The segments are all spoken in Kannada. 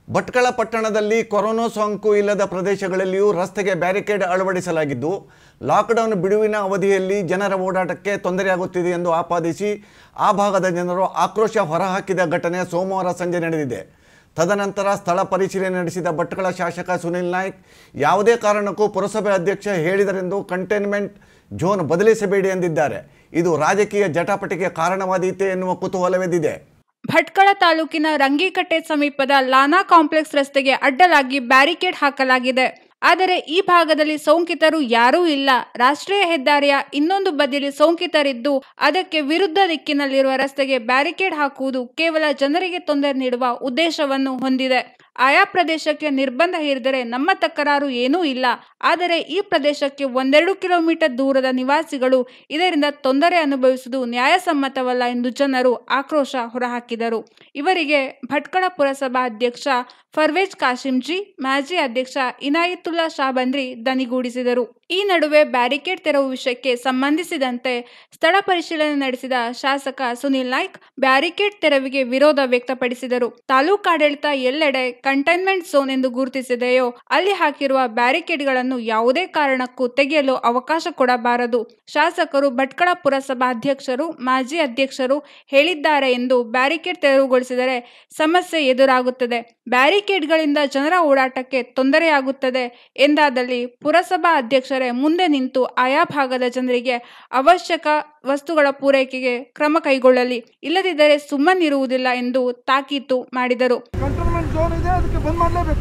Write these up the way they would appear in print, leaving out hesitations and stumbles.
ಭಟ್ಕಳ ಪಟ್ಟಣದಲ್ಲಿ ಕೊರೋನಾ ಸೋಂಕು ಇಲ್ಲದ ಪ್ರದೇಶಗಳಲ್ಲಿಯೂ ರಸ್ತೆಗೆ ಬ್ಯಾರಿಕೇಡ್ ಅಳವಡಿಸಲಾಗಿದ್ದು ಲಾಕ್ಡೌನ್ ಬಿಡುವಿನ ಅವಧಿಯಲ್ಲಿ ಜನರ ಓಡಾಟಕ್ಕೆ ತೊಂದರೆಯಾಗುತ್ತಿದೆ ಎಂದು ಆಪಾದಿಸಿ ಆ ಭಾಗದ ಜನರು ಆಕ್ರೋಶ ಹೊರಹಾಕಿದ ಘಟನೆ ಸೋಮವಾರ ಸಂಜೆ ನಡೆದಿದೆ. ತದನಂತರ ಸ್ಥಳ ಪರಿಶೀಲನೆ ನಡೆಸಿದ ಭಟ್ಕಳ ಶಾಸಕ ಸುನಿಲ್ ನಾಯ್ಕ್ ಯಾವುದೇ ಕಾರಣಕ್ಕೂ ಪುರಸಭೆ ಅಧ್ಯಕ್ಷ ಹೇಳಿದರೆಂದು ಕಂಟೈನ್ಮೆಂಟ್ ಝೋನ್ ಬದಲಿಸಬೇಡಿ ಎಂದಿದ್ದಾರೆ. ಇದು ರಾಜಕೀಯ ಜಟಾಪಟಿಗೆ ಕಾರಣವಾದೀತೆ ಎನ್ನುವ ಕುತೂಹಲವೆದ್ದಿದೆ. ಭಟ್ಕಳ ತಾಲೂಕಿನ ರಂಗಿಕಟ್ಟೆ ಸಮೀಪದ ಲಾನಾ ಕಾಂಪ್ಲೆಕ್ಸ್ ರಸ್ತೆಗೆ ಅಡ್ಡಲಾಗಿ ಬ್ಯಾರಿಕೇಡ್ ಹಾಕಲಾಗಿದೆ. ಆದರೆ ಈ ಭಾಗದಲ್ಲಿ ಸೋಂಕಿತರು ಯಾರೂ ಇಲ್ಲ. ರಾಷ್ಟ್ರೀಯ ಹೆದ್ದಾರಿಯ ಇನ್ನೊಂದು ಬದಿಯಲ್ಲಿ ಸೋಂಕಿತರಿದ್ದು ಅದಕ್ಕೆ ವಿರುದ್ಧ ದಿಕ್ಕಿನಲ್ಲಿರುವ ರಸ್ತೆಗೆ ಬ್ಯಾರಿಕೇಡ್ ಹಾಕುವುದು ಕೇವಲ ಜನರಿಗೆ ತೊಂದರೆ ನೀಡುವ ಉದ್ದೇಶವನ್ನು ಹೊಂದಿದೆ. ಆಯಾ ಪ್ರದೇಶಕ್ಕೆ ನಿರ್ಬಂಧ ಹೇರಿದರೆ ನಮ್ಮ ತಕರಾರು ಏನೂ ಇಲ್ಲ. ಆದರೆ ಈ ಪ್ರದೇಶಕ್ಕೆ 1-2 ಕಿಲೋಮೀಟರ್ ದೂರದ ನಿವಾಸಿಗಳು ಇದರಿಂದ ತೊಂದರೆ ಅನುಭವಿಸುವುದು ನ್ಯಾಯಸಮ್ಮತವಲ್ಲ ಎಂದು ಜನರು ಆಕ್ರೋಶ ಹೊರಹಾಕಿದರು. ಇವರಿಗೆ ಭಟ್ಕಳ ಪುರಸಭಾ ಅಧ್ಯಕ್ಷ ಫರ್ವೇಜ್ ಕಾಶಿಂಜಿ, ಮಾಜಿ ಅಧ್ಯಕ್ಷ ಇನಾಯತುಲ್ಲಾ ಶಾಬಂದ್ರಿ ದನಿಗೂಡಿಸಿದರು. ಈ ನಡುವೆ ಬ್ಯಾರಿಕೇಡ್ ತೆರವು ವಿಷಯಕ್ಕೆ ಸಂಬಂಧಿಸಿದಂತೆ ಸ್ಥಳ ಪರಿಶೀಲನೆ ನಡೆಸಿದ ಶಾಸಕ ಸುನಿಲ್ ನಾಯ್ಕ್ ಬ್ಯಾರಿಕೇಡ್ ತೆರವಿಗೆ ವಿರೋಧ ವ್ಯಕ್ತಪಡಿಸಿದರು. ತಾಲೂಕಾಡಳಿತ ಎಲ್ಲೆಡೆ ಕಂಟೈನ್ಮೆಂಟ್ ಝೋನ್ ಎಂದು ಗುರುತಿಸಿದೆಯೋ ಅಲ್ಲಿ ಹಾಕಿರುವ ಬ್ಯಾರಿಕೇಡ್ಗಳನ್ನು ಯಾವುದೇ ಕಾರಣಕ್ಕೂ ತೆಗೆಯಲು ಅವಕಾಶ ಕೊಡಬಾರದು. ಶಾಸಕರು ಭಟ್ಕಳ ಪುರಸಭಾ ಅಧ್ಯಕ್ಷರು, ಮಾಜಿ ಅಧ್ಯಕ್ಷರು ಹೇಳಿದ್ದಾರೆ ಎಂದು ಬ್ಯಾರಿಕೇಡ್ ತೆರವುಗೊಳಿಸಿದರೆ ಸಮಸ್ಯೆ ಎದುರಾಗುತ್ತದೆ. ಬ್ಯಾರಿಕೇಡ್ಗಳಿಂದ ಜನರ ಓಡಾಟಕ್ಕೆ ತೊಂದರೆಯಾಗುತ್ತದೆ ಎಂದಾದಲ್ಲಿ ಪುರಸಭಾ ಅಧ್ಯಕ್ಷರೇ ಮುಂದೆ ನಿಂತು ಆಯಾ ಭಾಗದ ಜನರಿಗೆ ಅವಶ್ಯಕ ವಸ್ತುಗಳ ಪೂರೈಕೆಗೆ ಕ್ರಮ ಕೈಗೊಳ್ಳಲಿ, ಇಲ್ಲದಿದ್ದರೆ ಸುಮ್ಮನಿರುವುದಿಲ್ಲ ಎಂದು ತಾಕೀತು ಮಾಡಿದರು. ಕಂಟೈನ್ಮೆಂಟ್ ಝೋನ್ ಇದೆ, ಅದಕ್ಕೆ ಬಂದ್ ಮಾಡಲೇಬೇಕು.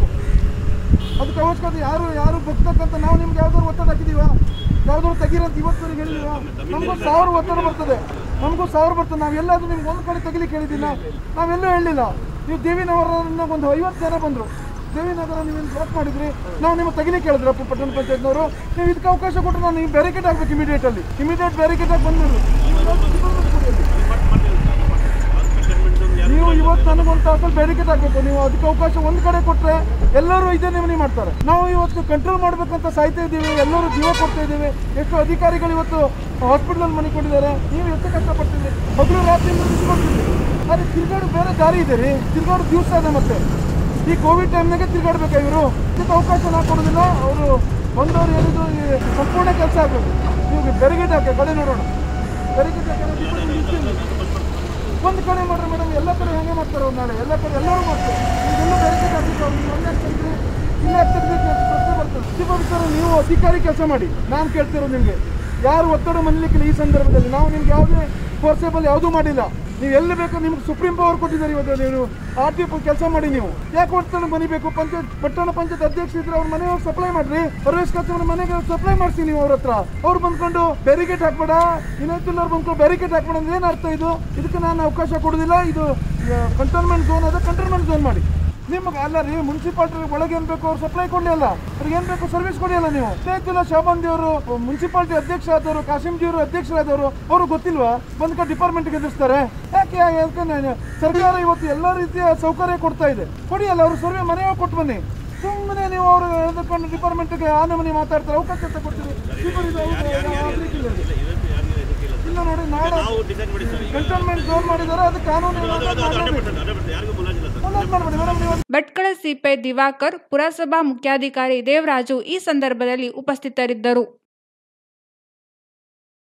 ಅದಕ್ಕೆ ಅವಶ್ಯಕತೆ ಯಾರು ಬಗ್ತಕ್ಕಂತ ನಾವು ನಿಮ್ಗೆ ಯಾವ್ದಾದ್ರು ಒತ್ತಡ ಹಾಕಿದೀವ, ಯಾವ್ದಾದ್ರು ತೆಗೀರಂತ ಇವತ್ತು ಹೇಳಿದೀವ. ನಮಗೂ 1000 ಒತ್ತಡ ಬರ್ತದೆ, ನಾವು ಎಲ್ಲಾದ್ರೂ ನಿಮ್ಗೆ ಒಂದು ಕಡೆ ತೆಗಿಲಿಕ್ಕೆ ಹೇಳಿದ್ದೀನ, ನಾವೆಲ್ಲೂ ಹೇಳಿಲ್ಲ. ನೀವು ದೇವಿನಗರದಿಂದ ಒಂದು 50 ಜನ ಬಂದರು, ದೇವಿನಗರ ನೀವು ಬ್ಲಾಕ್ ಮಾಡಿದ್ರಿ, ನಾವು ನಿಮಗೆ ತೆಗಿಲಿಕ್ಕೆ ಹೇಳಿದ್ರು ಪಟ್ಟಣ ಪಂಚಾಯತ್ನವರು. ನೀವು ಇದಕ್ಕೆ ಅವಕಾಶ ಕೊಟ್ಟರೆ ನಾನು ನೀವು ಬ್ಯಾರಿಕೇಡ್ ಹಾಕ್ಬೇಕು, ಇಮಿಡಿಯೇಟ್ ಬ್ಯಾರಿಕೇಡ್ ಹಾಕಿ ಬಂದ್ಬಿಡ್ರಿ. ನೀವು ಇವತ್ತು ನನಗೊಂದು ತಾಸಲ್ಲಿ ಬ್ಯಾರಿಕೇಡ್ ಹಾಕಬೇಕು. ನೀವು ಅದಕ್ಕೆ ಅವಕಾಶ ಒಂದು ಕಡೆ ಕೊಟ್ಟರೆ ಎಲ್ಲರೂ ಇದೇ ನೇಮನೆ ಮಾಡ್ತಾರೆ. ನಾವು ಇವತ್ತು ಕಂಟ್ರೋಲ್ ಮಾಡಬೇಕಂತ ಸಾಯ್ತಾ ಇದ್ದೀವಿ, ಎಲ್ಲರೂ ಜೀವ ಕೊಡ್ತಾ ಇದ್ದೀವಿ. ಎಷ್ಟು ಅಧಿಕಾರಿಗಳು ಇವತ್ತು ಹಾಸ್ಪಿಟಲ್ ಮನೆ ಕೊಟ್ಟಿದ್ದಾರೆ, ನೀವು ಎಷ್ಟು ಕಷ್ಟಪಡ್ತೀವಿ, ಹಗಲು ರಾತ್ರಿ ಕೊಡ್ತೀವಿ. ಆದರೆ ತಿರ್ಗಾಡು ಬೇರೆ ದಾರಿ ಇದೆ ರೀ, ತಿರ್ಗಾಡು ದಿವಸ ಇದೆ. ಮತ್ತೆ ಈ ಕೋವಿಡ್ ಟೈಮ್ನಾಗೆ ತಿರ್ಗಾಡ್ಬೇಕು. ಇವರು ಇದಕ್ಕೆ ಅವಕಾಶ ಕೊಡೋದಿಲ್ಲ. ಅವರು ಬಂದವರು ಹೇಳಿದ್ರು ಸಂಪೂರ್ಣ ಕೆಲಸ ಆಗಬೇಕು. ನೀವು ಬ್ಯಾರಿಕೇಡ್ ಹಾಕಿ ಕಡೆ ನೋಡೋಣ, ಬ್ಯಾರಿಕೇಡ್ ಹಾಕಿ ಒಂದು ಕಡೆ ಮಾಡ್ರಿ ಮೇಡಮ್. ಎಲ್ಲ ಕಡೆ ಹೆಂಗೆ ಮಾಡ್ತಾರೆ ಅವ್ರು, ನಾಳೆ ಎಲ್ಲ ಕಡೆ ಎಲ್ಲರೂ ಮಾಡ್ತಾರೆ. ಈಗೆಲ್ಲ ಬ್ಯಾರಿಕೇಡ್ ಹಾಕಿದ್ರು ಅವ್ರು ಒಂದೇ ಆಗ್ತದೆ, ಇಲ್ಲ ಆಗ್ತದೆ ಪ್ರಶ್ನೆ ಬರ್ತದೆ. ನೀವು ಅಧಿಕಾರಿ ಕೆಲಸ ಮಾಡಿ. ನಾನು ಕೇಳ್ತಿರೋದು ನಿಮಗೆ, ಯಾರು ಒತ್ತಡ ಮನಲಿಕ್ಕಿಲ್ಲ ಈ ಸಂದರ್ಭದಲ್ಲಿ. ನಾವು ನಿಮ್ಗೆ ಯಾವುದೇ ಫೋರ್ಸೇಬಲ್ ಯಾವುದೂ ಮಾಡಿಲ್ಲ. ನೀವು ಎಲ್ಲಿ ಬೇಕು, ನಿಮ್ಗೆ ಸುಪ್ರೀಂ ಪವರ್ ಕೊಟ್ಟಿದ್ದಾರೆ. ಇವತ್ತು ನೀವು RTO ಕೆಲಸ ಮಾಡಿ. ನೀವು ಯಾಕೆ ಒತ್ತಡ ಮನಿಬೇಕು? ಪಟ್ಟಣ ಪಂಚಾಯತ್ ಅಧ್ಯಕ್ಷ ಇದ್ರೆ ಅವ್ರ ಮನೆ ಹೋಗಿ ಸಪ್ಲೈ ಮಾಡ್ರಿ. ಪರವೇಶ್ ಕಚೇರಿ ಮನೆಗೆ ಸಪ್ಲೈ ಮಾಡಿಸಿ ನೀವು ಅವ್ರ ಹತ್ರ. ಅವ್ರು ಬಂದ್ಕೊಂಡು ಬ್ಯಾರಿಕೇಡ್ ಹಾಕ್ಬೇಡ, ಇನ್ನೊಂದು ಬಂದ್ಕೊಂಡು ಬ್ಯಾರಿಕೇಡ್ ಹಾಕ್ಬೇಡ ಅಂದ್ರೆ ಏನು ಅರ್ಥ ಇದು? ಇದಕ್ಕೆ ನಾನು ಅವಕಾಶ ಕೊಡೋದಿಲ್ಲ. ಇದು ಕಂಟೈನ್ಮೆಂಟ್ ಝೋನ್ ಅದ, ಕಂಟೈನ್ಮೆಂಟ್ ಝೋನ್ ಮಾಡಿ. ನಿಮಗೆ ಅಲ್ಲ ರೀ, ಮುನ್ಸಿಪಾಲ್ಟಿ ಒಳಗೆ ಏನು ಬೇಕು ಅವ್ರು ಸಪ್ಲೈ ಕೊಡಲಿ ಅಲ್ಲ, ಅವ್ರಿಗೆ ಏನು ಬೇಕು ಸರ್ವಿಸ್ ಕೊಡಿಯಲ್ಲ. ನೀವು ಇನಾಯತುಲ್ಲಾ ಶಾಬಂದಿ ಅವರು ಮುನ್ಸಿಪಾಲ್ಟಿ ಅಧ್ಯಕ್ಷ ಆದವರು, ಕಾಶಿಂಜಿ ಅವರು ಅಧ್ಯಕ್ಷರಾದವರು, ಅವರು ಗೊತ್ತಿಲ್ವಾ? ಬಂದ್ಕೊಂಡು ಡಿಪಾರ್ಟ್ಮೆಂಟ್ಗೆ ಎದುರಿಸ್ತಾರೆ. ಯಾಕೆ ಸರ್ಕಾರ ಇವತ್ತು ಎಲ್ಲ ರೀತಿಯ ಸೌಕರ್ಯ ಕೊಡ್ತಾ ಇದೆ, ಕೊಡಿಯಲ್ಲ. ಅವರು ಸರ್ವೆ ಮನೆ ಕೊಟ್ಟು ಬನ್ನಿ. ಸುಮ್ಮನೆ ನೀವು ಅವರು ಎದುರ್ಕೊಂಡು ಡಿಪಾರ್ಟ್ಮೆಂಟ್ಗೆ ಆ ನಮೂನಿ ಮಾತಾಡ್ತಾರೆ. ಅವಕಾಶ ಅಂತ ಕೊಡ್ತೀವಿ. ಇಲ್ಲ ನೋಡಿ, ನಾಳೆ ಕಂಟೈನ್ಮೆಂಟ್ ಝೋನ್ ಮಾಡಿದ್ದಾರೆ, ಅದು ಕಾನೂನು. ಭಟ್ಕಳ ಸಿಪಿಐ ದಿವಾಕರ್, ಪುರಸಭಾ ಮುಖ್ಯಾಧಿಕಾರಿ ದೇವರಾಜು ಈ ಸಂದರ್ಭದಲ್ಲಿ ಉಪಸ್ಥಿತರಿದ್ದರು.